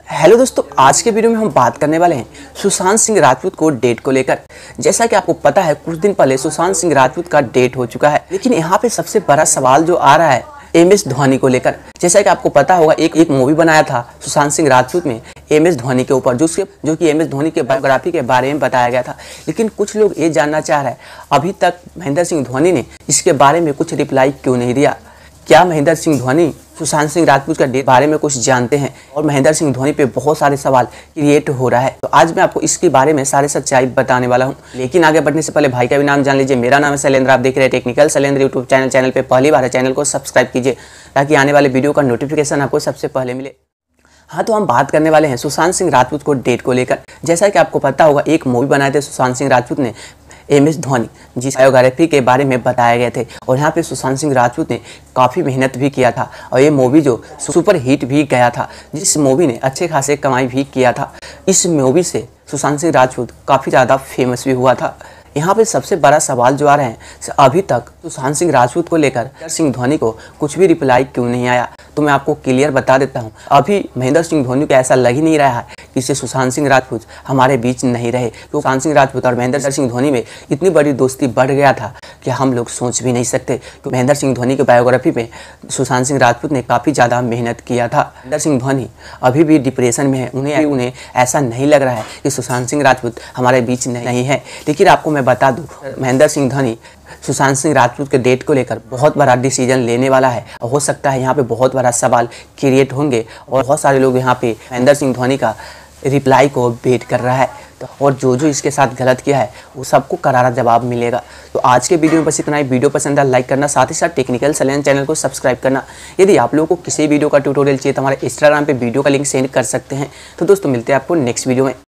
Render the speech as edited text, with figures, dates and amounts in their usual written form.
Hello दोस्तों, आज के वीडियो में हम बात करने वाले हैं सुशांत सिंह राजपूत को डेट को लेकर। जैसा कि आपको पता है, कुछ दिन पहले सुशांत सिंह राजपूत का डेट हो चुका है, लेकिन यहाँ पे सबसे बड़ा सवाल जो आ रहा है MS धोनी को लेकर। जैसा कि आपको पता होगा, एक मूवी बनाया था सुशांत सिंह राजपूत में MS धोनी के ऊपर, जो कि MS धोनी के बायोग्राफी के बारे में बताया गया था। लेकिन कुछ लोग ये जानना चाह रहे हैं, अभी तक महेंद्र सिंह धोनी ने इसके बारे में कुछ रिप्लाई क्यों नहीं दिया। क्या महेंद्र सिंह धोनी सुशांत सिंह राजपूत के बारे में कुछ जानते हैं? और महेंद्र सिंह धोनी पे बहुत सारे सवाल क्रिएट हो रहा है, तो आज मैं आपको इसके बारे में सारे सच्चाई बताने वाला हूं। लेकिन आगे बढ़ने से पहले भाई का भी नाम जान लीजिए। मेरा नाम है शैलेंद्र, आप देख रहे हैं टेक्निकल शैलेंद्र यूट्यूब चैनल पे पहली बार है, चैनल को सब्सक्राइब कीजिए ताकि आने वाले वीडियो का नोटिफिकेशन आपको सबसे पहले मिले। हाँ, तो हम बात करने वाले हैं सुशांत सिंह राजपूत को डेट को लेकर। जैसा कि आपको पता होगा, एक मूवी बनाए थे सुशांत सिंह राजपूत ने MS धोनी, जिस बायोग्राफी के बारे में बताए गए थे। और यहाँ पे सुशांत सिंह राजपूत ने काफ़ी मेहनत भी किया था और ये मूवी जो सुपर हिट भी गया था, जिस मूवी ने अच्छे खासे कमाई भी किया था। इस मूवी से सुशांत सिंह राजपूत काफ़ी ज़्यादा फेमस भी हुआ था। यहाँ पे सबसे बड़ा सवाल जो आ रहे हैं, अभी तक सुशांत सिंह राजपूत को लेकर महेंद्र सिंह धोनी को कुछ भी रिप्लाई क्यों नहीं आया, तो मैं आपको क्लियर बता देता हूँ। अभी महेंद्र सिंह धोनी को ऐसा लग ही नहीं रहा है कि इससे सुशांत सिंह राजपूत हमारे बीच नहीं रहे। तो सुशांत सिंह राजपूत और महेंद्र सिंह धोनी में इतनी बड़ी दोस्ती बढ़ गया था कि हम लोग सोच भी नहीं सकते। कि महेंद्र सिंह धोनी की बायोग्राफी में सुशांत सिंह राजपूत ने काफ़ी ज़्यादा मेहनत किया था। महेंद्र सिंह धोनी अभी भी डिप्रेशन में है, उन्हें ऐसा नहीं लग रहा है कि सुशांत सिंह राजपूत हमारे बीच नहीं है। लेकिन आपको मैं बता दूं, महेंद्र सिंह धोनी सुशांत सिंह राजपूत के डेट को लेकर बहुत बड़ा डिसीजन लेने वाला है। हो सकता है यहाँ पे बहुत बड़ा सवाल क्रिएट होंगे और बहुत सारे लोग यहाँ पे महेंद्र सिंह धोनी का रिप्लाई को वेट कर रहा है। और जो इसके साथ गलत किया है वो सबको करारा जवाब मिलेगा। तो आज के वीडियो में बस इतना ही। वीडियो पसंद आए लाइक करना, साथ ही साथ टेक्निकल शैलेंद्र चैनल को सब्सक्राइब करना। यदि आप लोगों को किसी वीडियो का ट्यूटोरियल चाहिए तो हमारे इंस्टाग्राम पे वीडियो का लिंक सेंड कर सकते हैं। तो दोस्तों, मिलते हैं आपको नेक्स्ट वीडियो में।